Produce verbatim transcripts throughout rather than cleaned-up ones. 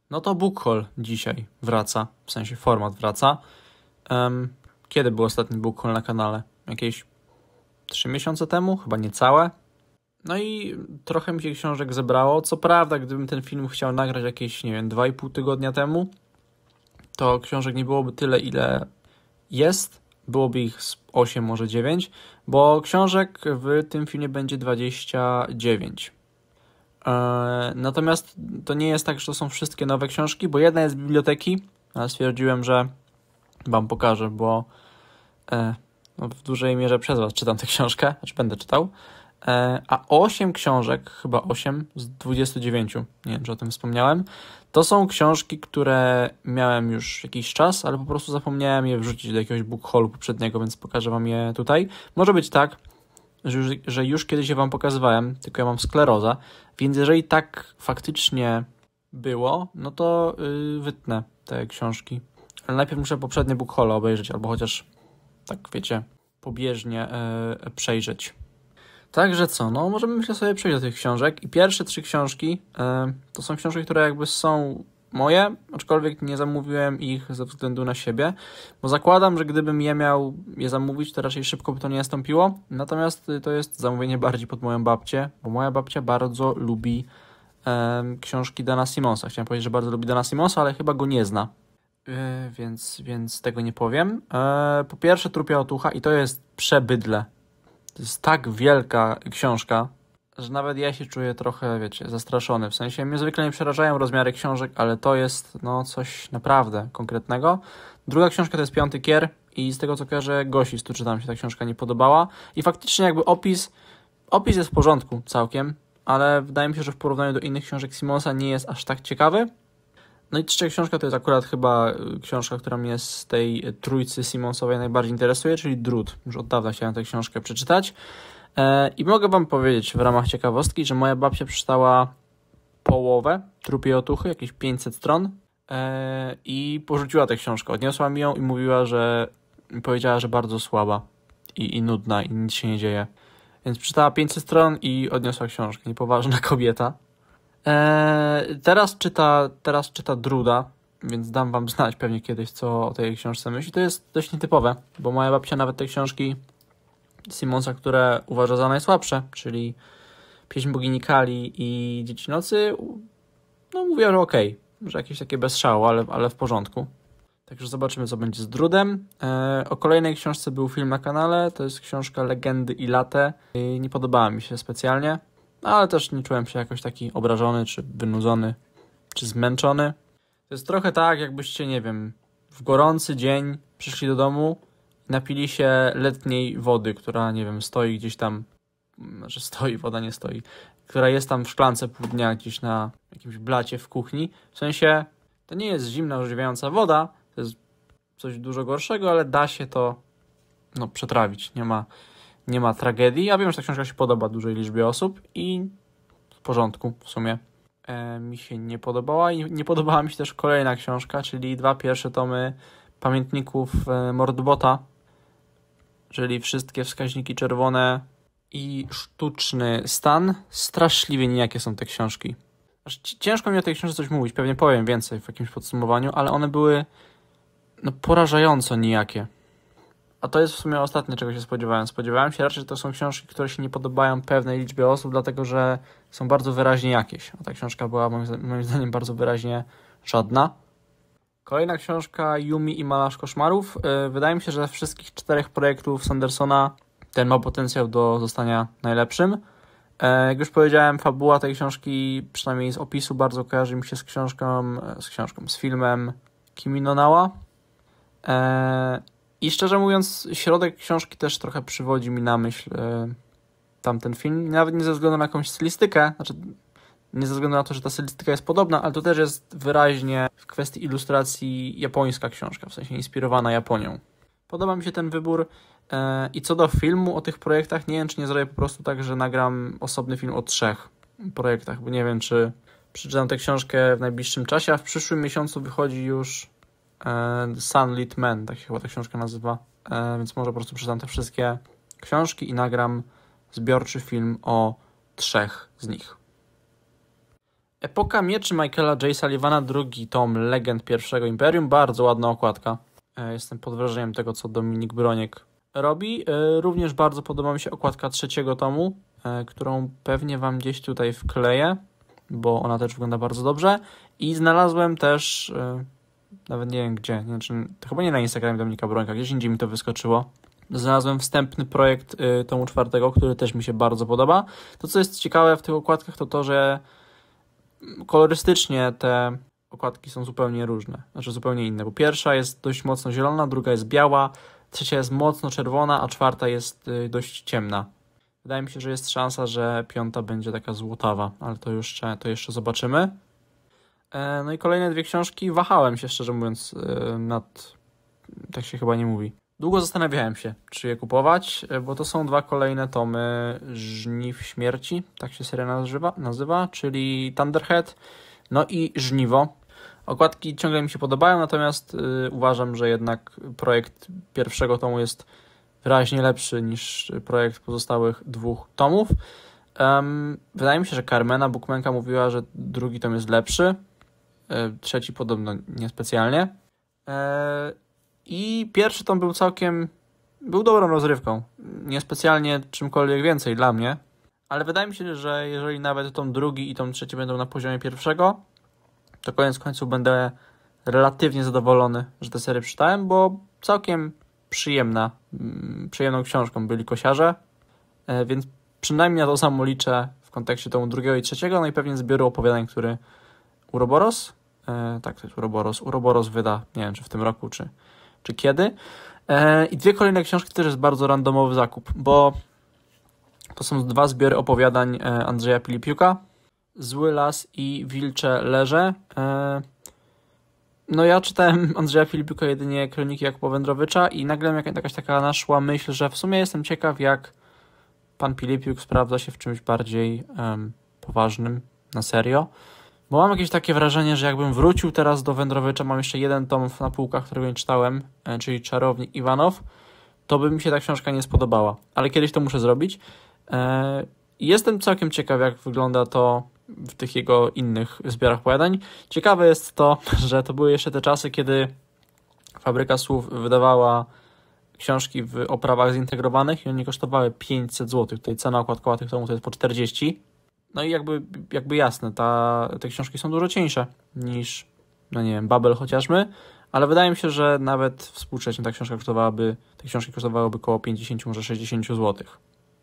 No to Book Haul dzisiaj wraca, w sensie format wraca. Um, kiedy był ostatni Book Haul na kanale? Jakieś trzy miesiące temu? Chyba niecałe. No i trochę mi się książek zebrało. Co prawda, gdybym ten film chciał nagrać jakieś, nie wiem, dwa i pół tygodnia temu, to książek nie byłoby tyle, ile jest. Byłoby ich osiem, może dziewięć, bo książek w tym filmie będzie dwadzieścia dziewięć. Eee, natomiast to nie jest tak, że to są wszystkie nowe książki, bo jedna jest z biblioteki, ale stwierdziłem, że wam pokażę, bo e, no w dużej mierze przez was czytam tę książkę, znaczy będę czytał. E, a osiem książek, chyba osiem z dwudziestu dziewięciu, nie wiem, czy o tym wspomniałem, to są książki, które miałem już jakiś czas, ale po prostu zapomniałem je wrzucić do jakiegoś book haulu poprzedniego, więc pokażę wam je tutaj. Może być tak, że już, że już kiedyś je wam pokazywałem, tylko ja mam sklerozę, więc jeżeli tak faktycznie było, no to yy, wytnę te książki. Ale najpierw muszę poprzednie book haule obejrzeć, albo chociaż, tak wiecie, pobieżnie yy, przejrzeć. Także co, no możemy myślę sobie przejść do tych książek i pierwsze trzy książki yy, to są książki, które jakby są moje, aczkolwiek nie zamówiłem ich ze względu na siebie, bo zakładam, że gdybym je miał je zamówić, to raczej szybko by to nie nastąpiło, natomiast to jest zamówienie bardziej pod moją babcię, bo moja babcia bardzo lubi e, książki Dana Simonsa. Chciałem powiedzieć, że bardzo lubi Dana Simonsa, ale chyba go nie zna, e, więc, więc tego nie powiem. E, po pierwsze Trupia Otucha i to jest przebydle. To jest tak wielka książka, że nawet ja się czuję trochę, wiecie, zastraszony. W sensie mnie zwykle nie przerażają rozmiary książek, ale to jest no coś naprawdę konkretnego. Druga książka to jest Piąty Kier i z tego co kojarzę Gosistu, czy tam się ta książka nie podobała. I faktycznie jakby opis, opis jest w porządku całkiem, ale wydaje mi się, że w porównaniu do innych książek Simonsa nie jest aż tak ciekawy. No i trzecia książka to jest akurat chyba książka, która mnie z tej trójcy Simonsowej najbardziej interesuje, czyli Drut. Już od dawna chciałem tę książkę przeczytać. I mogę wam powiedzieć w ramach ciekawostki, że moja babcia przeczytała połowę Trupiej Otuchy, jakieś pięćset stron i porzuciła tę książkę. Odniosła mi ją i mówiła, że powiedziała, że bardzo słaba i, i nudna i nic się nie dzieje. Więc przeczytała pięćset stron i odniosła książkę. Niepoważna kobieta. Eee, teraz czyta, teraz czyta Druda, więc dam wam znać pewnie kiedyś, co o tej książce myśli. To jest dość nietypowe, bo moja babcia nawet te książki Simonsa, które uważa za najsłabsze, czyli Pieśń Bogini Kali i Dzieci Nocy, no mówiła, że okej, okay, że jakieś takie bez szału, ale, ale w porządku. Także zobaczymy, co będzie z Drudem. E, o kolejnej książce był film na kanale, to jest książka Legendy i Latte. I nie podobała mi się specjalnie, ale też nie czułem się jakoś taki obrażony, czy wynudzony, czy zmęczony. To jest trochę tak, jakbyście, nie wiem, w gorący dzień przyszli do domu, napili się letniej wody, która, nie wiem, stoi gdzieś tam, znaczy stoi, woda nie stoi, która jest tam w szklance pół dnia gdzieś na jakimś blacie w kuchni. W sensie, to nie jest zimna, orzeźwiająca woda, to jest coś dużo gorszego, ale da się to no, przetrawić. Nie ma, nie ma tragedii. Ja wiem, że ta książka się podoba dużej liczbie osób i w porządku w sumie. E, mi się nie podobała i nie podobała mi się też kolejna książka, czyli dwa pierwsze tomy Pamiętników e, Mordbota, czyli wszystkie wskaźniki czerwone i sztuczny stan. Straszliwie nijakie są te książki. Aż ciężko mi o tej książce coś mówić, pewnie powiem więcej w jakimś podsumowaniu, ale one były no, porażająco nijakie. A to jest w sumie ostatnie, czego się spodziewałem. Spodziewałem się raczej, że to są książki, które się nie podobają pewnej liczbie osób, dlatego że są bardzo wyraźnie jakieś. A ta książka była moim zdaniem bardzo wyraźnie żadna. Kolejna książka Yumi i Malarz Koszmarów. Wydaje mi się, że ze wszystkich czterech projektów Sandersona ten ma potencjał do zostania najlepszym. Jak już powiedziałem, fabuła tej książki, przynajmniej z opisu, bardzo kojarzy mi się z książką, z książką, z filmem Kimi no Na wa. I szczerze mówiąc, środek książki też trochę przywodzi mi na myśl tamten film. Nawet nie ze względu na jakąś stylistykę, znaczy nie ze względu na to, że ta stylistyka jest podobna, ale to też jest wyraźnie w kwestii ilustracji japońska książka, w sensie inspirowana Japonią. Podoba mi się ten wybór i co do filmu o tych projektach, nie wiem, czy nie zrobię po prostu tak, że nagram osobny film o trzech projektach, bo nie wiem, czy przeczytam tę książkę w najbliższym czasie, a w przyszłym miesiącu wychodzi już The Sunlit Man, tak się chyba ta książka nazywa, więc może po prostu przeczytam te wszystkie książki i nagram zbiorczy film o trzech z nich. Epoka Mieczy Michaela J. Sullivana, drugi tom Legend Pierwszego Imperium. Bardzo ładna okładka. Jestem pod wrażeniem tego, co Dominik Broniek robi. Również bardzo podoba mi się okładka trzeciego tomu, którą pewnie wam gdzieś tutaj wkleję, bo ona też wygląda bardzo dobrze. I znalazłem też, nawet nie wiem gdzie, znaczy, to chyba nie na Instagramie Dominika Brońka, gdzieś indziej mi to wyskoczyło. Znalazłem wstępny projekt tomu czwartego, który też mi się bardzo podoba. To, co jest ciekawe w tych okładkach, to to, że kolorystycznie te okładki są zupełnie różne, znaczy zupełnie inne, bo pierwsza jest dość mocno zielona, druga jest biała, trzecia jest mocno czerwona, a czwarta jest dość ciemna. Wydaje mi się, że jest szansa, że piąta będzie taka złotawa, ale to jeszcze, to jeszcze zobaczymy. No i kolejne dwie książki, wahałem się szczerze mówiąc nad, tak się chyba nie mówi. Długo zastanawiałem się, czy je kupować, bo to są dwa kolejne tomy Żniw Śmierci, tak się seria nazywa, nazywa, czyli Thunderhead, no i Żniwo. Okładki ciągle mi się podobają, natomiast yy, uważam, że jednak projekt pierwszego tomu jest wyraźnie lepszy niż projekt pozostałych dwóch tomów. Um, wydaje mi się, że Carmena Bookmanka mówiła, że drugi tom jest lepszy, yy, trzeci podobno niespecjalnie. Yy, I pierwszy tom był całkiem, był dobrą rozrywką, niespecjalnie czymkolwiek więcej dla mnie, ale wydaje mi się, że jeżeli nawet tom drugi i tom trzeci będą na poziomie pierwszego, to koniec końców będę relatywnie zadowolony, że tę serię przeczytałem, bo całkiem przyjemna, przyjemną książką byli Kosiarze, więc przynajmniej na to samo liczę w kontekście tomu drugiego i trzeciego, no i pewnie zbioru opowiadań, który Uroboros, e, tak to jest Uroboros, Uroboros wyda, nie wiem czy w tym roku, czy, czy kiedy. E, I dwie kolejne książki też jest bardzo randomowy zakup, bo to są dwa zbiory opowiadań Andrzeja Pilipiuka, Zły las i Wilcze leże. No ja czytałem Andrzeja Filipiuka jedynie Kroniki Jakuba Wędrowicza i nagle mi jakaś taka naszła myśl, że w sumie jestem ciekaw, jak pan Filipiuk sprawdza się w czymś bardziej um, poważnym, na serio. Bo mam jakieś takie wrażenie, że jakbym wrócił teraz do Wędrowicza, mam jeszcze jeden tom na półkach, którego nie czytałem, czyli Czarownik Iwanow, to by mi się ta książka nie spodobała. Ale kiedyś to muszę zrobić. Jestem całkiem ciekaw, jak wygląda to w tych jego innych zbiorach opowiadań. Ciekawe jest to, że to były jeszcze te czasy, kiedy Fabryka Słów wydawała książki w oprawach zintegrowanych i one kosztowały pięćset złotych. Tutaj cena okładkowa tych tomów to jest po czterdzieści. No i jakby, jakby jasne, ta, te książki są dużo cieńsze niż, no nie wiem, Babel chociażby, ale wydaje mi się, że nawet współcześnie ta książka kosztowałaby, te książki kosztowałyby około pięćdziesiąt, może sześćdziesiąt złotych.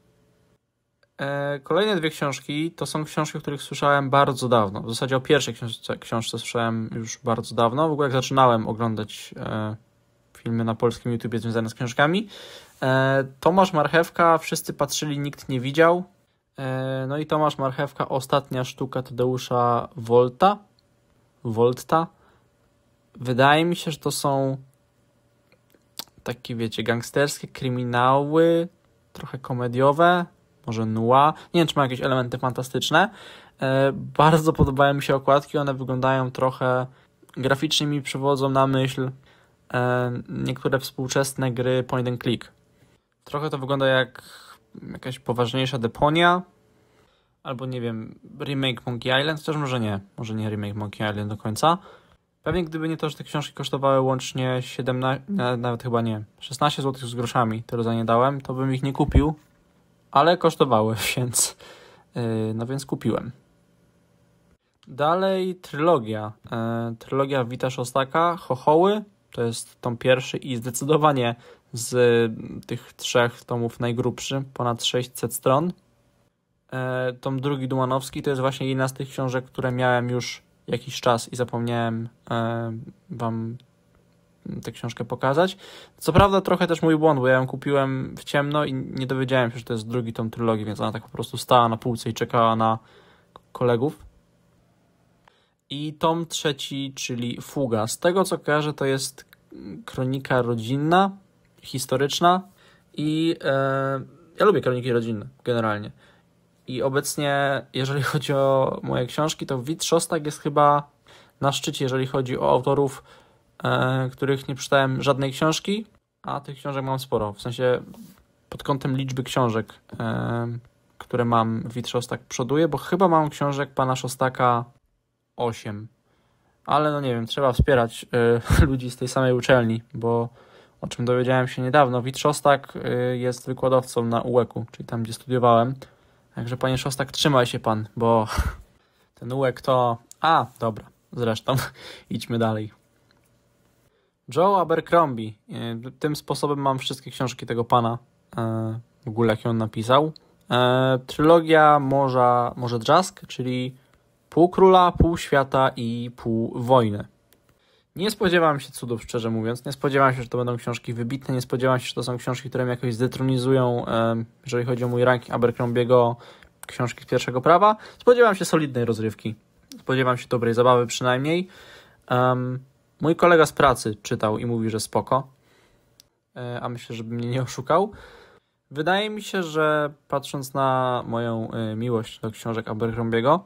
Kolejne dwie książki to są książki, o których słyszałem bardzo dawno. W zasadzie o pierwszej książce, książce słyszałem już bardzo dawno. W ogóle jak zaczynałem oglądać e, filmy na polskim YouTubie związane z książkami. E, Tomasz Marchewka, Wszyscy patrzyli, nikt nie widział. E, no i Tomasz Marchewka, Ostatnia sztuka Tadeusza Wolta. Wolta. Wydaje mi się, że to są takie, wiecie, gangsterskie kryminały, trochę komediowe. Może noir. Nie wiem, czy ma jakieś elementy fantastyczne. E, bardzo podobają mi się okładki. One wyglądają trochę graficznie, mi przywodzą na myśl e, niektóre współczesne gry point and click. Trochę to wygląda jak jakaś poważniejsza Deponia. Albo nie wiem, remake Monkey Island. Chociaż może nie. Może nie remake Monkey Island do końca. Pewnie gdyby nie to, że te książki kosztowały łącznie siedemnaście, nawet chyba nie, szesnaście złotych z groszami, tyle za nie dałem, to bym ich nie kupił. Ale kosztowały, więc yy, no więc kupiłem. Dalej trylogia. Yy, trylogia Wita Szostaka, Chochoły. To jest tom pierwszy i zdecydowanie z y, tych trzech tomów najgrubszy, ponad sześćset stron. Yy, tom drugi Dumanowski to jest właśnie jedna z tych książek, które miałem już jakiś czas i zapomniałem yy, wam tę książkę pokazać. Co prawda trochę też mój błąd, bo ja ją kupiłem w ciemno i nie dowiedziałem się, że to jest drugi tom trylogii, więc ona tak po prostu stała na półce i czekała na kolegów. I tom trzeci, czyli Fuga. Z tego co kojarzę, to jest kronika rodzinna, historyczna i e, ja lubię kroniki rodzinne generalnie. I obecnie, jeżeli chodzi o moje książki, to Wit Szostak jest chyba na szczycie, jeżeli chodzi o autorów, e, których nie przeczytałem żadnej książki, a tych książek mam sporo. W sensie pod kątem liczby książek, e, które mam, Wit Szostak przoduje, bo chyba mam książek pana Szostaka osiem. Ale no nie wiem, trzeba wspierać y, ludzi z tej samej uczelni, bo o czym dowiedziałem się niedawno, Wit Szostak y, jest wykładowcą na U E K u, czyli tam, gdzie studiowałem. Także panie Szostak, trzymaj się pan, bo ten U E K to... A, dobra, zresztą idźmy dalej. Joe Abercrombie. Y, tym sposobem mam wszystkie książki tego pana, y, w ogóle jakie on napisał. Y, trylogia Morza, Morze Drzask, czyli pół króla, pół świata i pół wojny. Nie spodziewałem się cudów, szczerze mówiąc. Nie spodziewałem się, że to będą książki wybitne. Nie spodziewałem się, że to są książki, które mnie jakoś zdetronizują, jeżeli chodzi o mój ranking Abercrombiego, książki z pierwszego prawa. Spodziewałem się solidnej rozrywki. Spodziewałem się dobrej zabawy przynajmniej. Um, mój kolega z pracy czytał i mówi, że spoko. E, a myślę, żeby mnie nie oszukał. Wydaje mi się, że patrząc na moją e, miłość do książek Abercrombiego,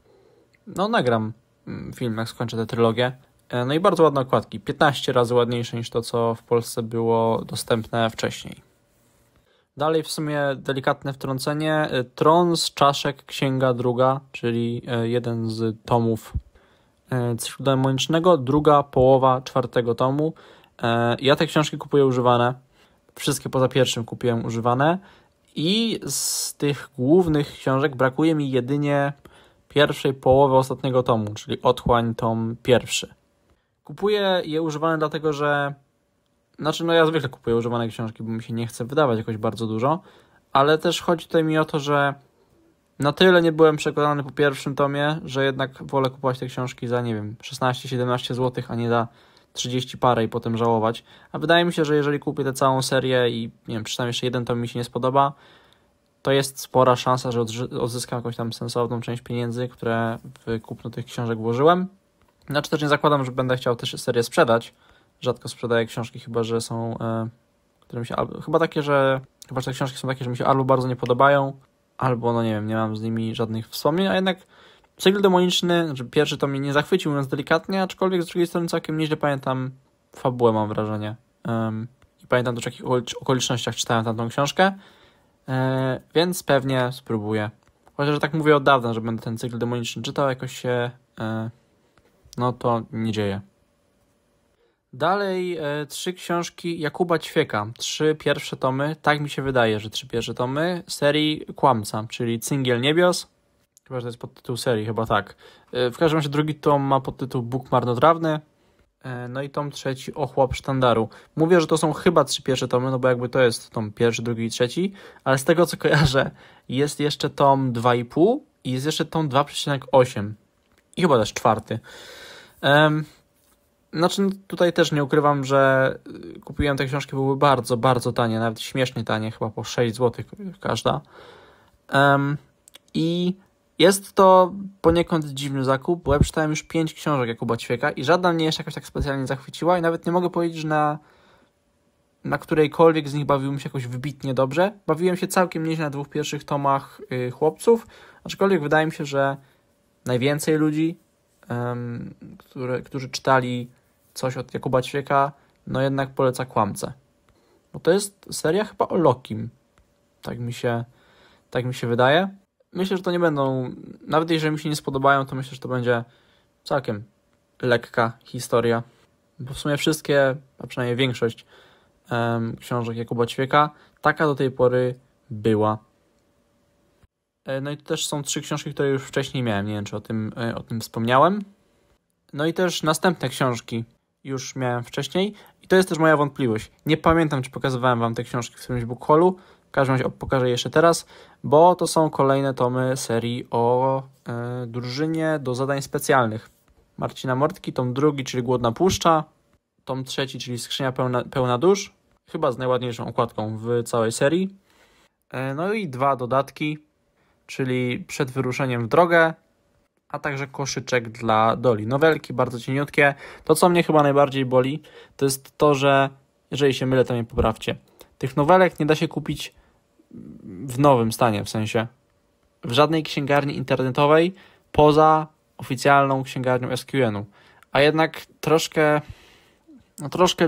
no nagram film, jak skończę tę trylogię. No i bardzo ładne okładki. piętnaście razy ładniejsze niż to, co w Polsce było dostępne wcześniej. Dalej w sumie delikatne wtrącenie. Tron z czaszek, księga druga, czyli jeden z tomów cyklu demonicznego, druga połowa czwartego tomu. Ja te książki kupuję używane. Wszystkie poza pierwszym kupiłem używane. I z tych głównych książek brakuje mi jedynie pierwszej połowy ostatniego tomu, czyli Otchłań tom pierwszy. Kupuję je używane dlatego, że... Znaczy, no ja zwykle kupuję używane książki, bo mi się nie chce wydawać jakoś bardzo dużo, ale też chodzi tutaj mi o to, że na tyle nie byłem przekonany po pierwszym tomie, że jednak wolę kupować te książki za, nie wiem, szesnaście siedemnaście złotych, a nie za trzydzieści parę i potem żałować. A wydaje mi się, że jeżeli kupię tę całą serię i, nie wiem, przeczytam jeszcze jeden tom mi się nie spodoba, to jest spora szansa, że odzyskam jakąś tam sensowną część pieniędzy, które w kupno tych książek włożyłem. Znaczy też nie zakładam, że będę chciał też serię sprzedać. Rzadko sprzedaję książki, chyba że są, e, które mi się, albo, chyba takie, że chyba że te książki są takie, że mi się albo bardzo nie podobają, albo no nie wiem, nie mam z nimi żadnych wspomnień, a jednak cykl demoniczny, znaczy pierwszy to mnie nie zachwycił, mówiąc delikatnie, aczkolwiek z drugiej strony całkiem nieźle pamiętam fabułę, mam wrażenie. Um, I pamiętam też, w jakich okolicznościach czytałem tamtą książkę. Yy, więc pewnie spróbuję. Chociaż tak mówię od dawna, że będę ten cykl demoniczny czytał, jakoś się yy, no to nie dzieje. Dalej yy, trzy książki Jakuba Ćwieka. Trzy pierwsze tomy, tak mi się wydaje, że trzy pierwsze tomy serii Kłamca, czyli Cyngiel Niebios. Chyba, że to jest podtytuł serii, chyba tak. Yy, w każdym razie drugi tom ma podtytuł Bóg marnotrawny. No i tom trzeci Ochłap sztandaru. Mówię, że to są chyba trzy pierwsze tomy, no bo jakby to jest tom pierwszy, drugi i trzeci, ale z tego co kojarzę jest jeszcze tom dwa i pół i jest jeszcze tom dwa przecinek osiem i chyba też czwarty. Um, znaczy tutaj też nie ukrywam, że kupiłem te książki, były bardzo, bardzo tanie, nawet śmiesznie tanie, chyba po sześć złotych każda. Um, I jest to poniekąd dziwny zakup, bo ja przeczytałem już pięć książek Jakuba Ćwieka i żadna mnie jeszcze jakoś tak specjalnie zachwyciła i nawet nie mogę powiedzieć, że na, na którejkolwiek z nich bawiłem się jakoś wybitnie dobrze. Bawiłem się całkiem nieźle na dwóch pierwszych tomach y, Chłopców, aczkolwiek wydaje mi się, że najwięcej ludzi, um, które, którzy czytali coś od Jakuba Ćwieka, no jednak poleca Kłamcę. Bo to jest seria chyba o Lokim. Tak mi się, tak mi się wydaje. Myślę, że to nie będą, nawet jeżeli mi się nie spodobają, to myślę, że to będzie całkiem lekka historia. Bo w sumie wszystkie, a przynajmniej większość um, książek Jakuba Ćwieka taka do tej pory była. No i to też są trzy książki, które już wcześniej miałem, nie wiem, czy o tym, o tym wspomniałem. No i też następne książki już miałem wcześniej i to jest też moja wątpliwość. Nie pamiętam, czy pokazywałem wam te książki w którymś book haulu. W każdym razie pokażę je jeszcze teraz, bo to są kolejne tomy serii o y, drużynie do zadań specjalnych. Marcina Mortki, tom drugi, czyli Głodna Puszcza, tom trzeci, czyli Skrzynia pełna, pełna dusz, chyba z najładniejszą okładką w całej serii. Y, no i dwa dodatki, czyli Przed wyruszeniem w drogę, a także koszyczek dla Doli. Nowelki bardzo cieniutkie. To, co mnie chyba najbardziej boli, to jest to, że jeżeli się mylę, to mnie poprawcie. Tych nowelek nie da się kupić w nowym stanie, w sensie w żadnej księgarni internetowej poza oficjalną księgarnią S Q N u. A jednak troszkę no troszkę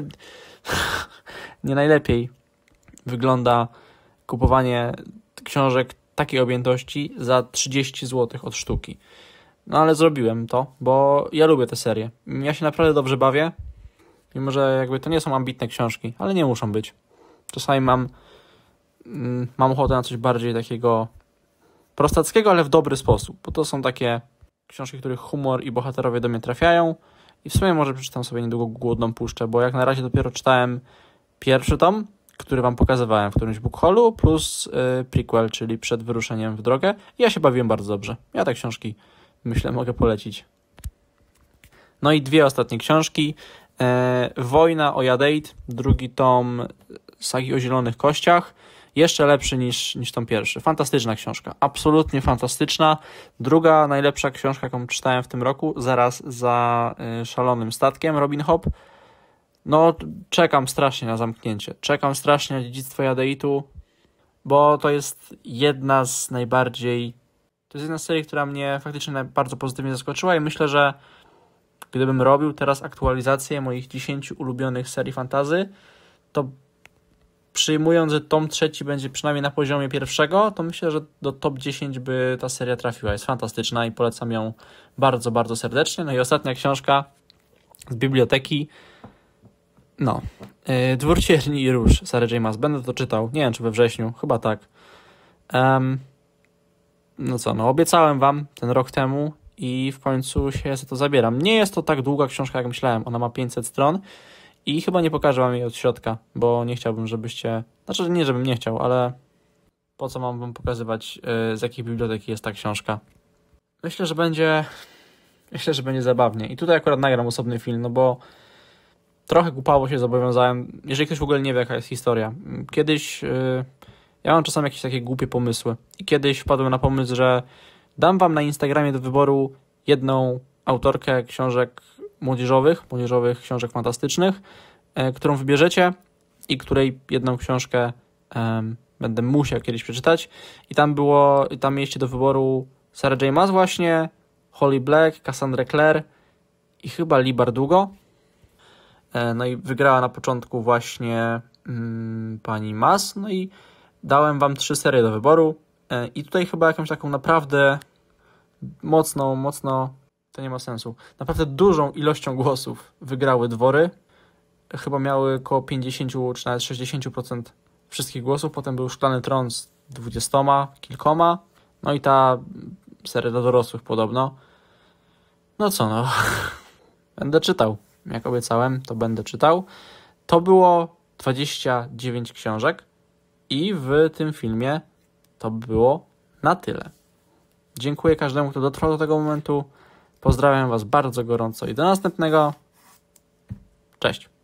nie najlepiej wygląda kupowanie książek takiej objętości za trzydzieści złotych od sztuki. No ale zrobiłem to, bo ja lubię tę serię. Ja się naprawdę dobrze bawię, mimo że jakby to nie są ambitne książki, ale nie muszą być. Czasami mam, mm, mam ochotę na coś bardziej takiego prostackiego, ale w dobry sposób, bo to są takie książki, których humor i bohaterowie do mnie trafiają i w sumie może przeczytam sobie niedługo Głodną puszczę, bo jak na razie dopiero czytałem pierwszy tom, który wam pokazywałem w którymś bookhaulu, plus yy, prequel, czyli przed wyruszeniem w drogę. I ja się bawiłem bardzo dobrze. Ja te książki, myślę, mogę polecić. No i dwie ostatnie książki. E, Wojna o Jadeit, drugi tom sagi o Zielonych Kościach. Jeszcze lepszy niż, niż tom pierwszy. Fantastyczna książka. Absolutnie fantastyczna. Druga najlepsza książka, jaką czytałem w tym roku, zaraz za y, Szalonym Statkiem, Robin Hobb. No, czekam strasznie na zamknięcie. Czekam strasznie na Dziedzictwo Jadeitu, bo to jest jedna z najbardziej... To jest jedna z serii, która mnie faktycznie bardzo pozytywnie zaskoczyła i myślę, że gdybym robił teraz aktualizację moich dziesięciu ulubionych serii fantasy, to przyjmując, że tom trzeci będzie przynajmniej na poziomie pierwszego, to myślę, że do top dziesięć by ta seria trafiła. Jest fantastyczna i polecam ją bardzo, bardzo serdecznie. No i ostatnia książka z biblioteki. No. Yy, Dwór Cierni i Róż, Sarah J. Maas. Będę to czytał. Nie wiem, czy we wrześniu. Chyba tak. Um, no co, no obiecałem wam ten rok temu i w końcu się za to zabieram. Nie jest to tak długa książka, jak myślałem. Ona ma pięćset stron. I chyba nie pokażę wam jej od środka, bo nie chciałbym, żebyście... Znaczy nie, żebym nie chciał, ale po co mam wam pokazywać, yy, z jakiej biblioteki jest ta książka. Myślę, że będzie... Myślę, że będzie zabawnie. I tutaj akurat nagram osobny film, no bo trochę głupawo się zobowiązałem, jeżeli ktoś w ogóle nie wie, jaka jest historia. Kiedyś... Yy, ja mam czasami jakieś takie głupie pomysły. I kiedyś wpadłem na pomysł, że dam wam na Instagramie do wyboru jedną autorkę książek młodzieżowych, młodzieżowych książek fantastycznych, e, którą wybierzecie i której jedną książkę e, będę musiał kiedyś przeczytać. I tam było, tam mieliście do wyboru Sarah J. Maas właśnie, Holly Black, Cassandra Clare i chyba Leigh Bardugo. E, no i wygrała na początku właśnie mm, pani Maas. No i dałem wam trzy serie do wyboru e, i tutaj chyba jakąś taką naprawdę mocną, mocno to nie ma sensu. Naprawdę dużą ilością głosów wygrały Dwory. Chyba miały około pięćdziesiąt czy nawet sześćdziesiąt procent wszystkich głosów. Potem był Szklany Tron z dwudziestoma kilkoma. No i ta seria dla dorosłych podobno. No co no. Będę czytał. Jak obiecałem, to będę czytał. To było dwadzieścia dziewięć książek i w tym filmie to było na tyle. Dziękuję każdemu, kto dotrwał do tego momentu. Pozdrawiam was bardzo gorąco i do następnego. Cześć.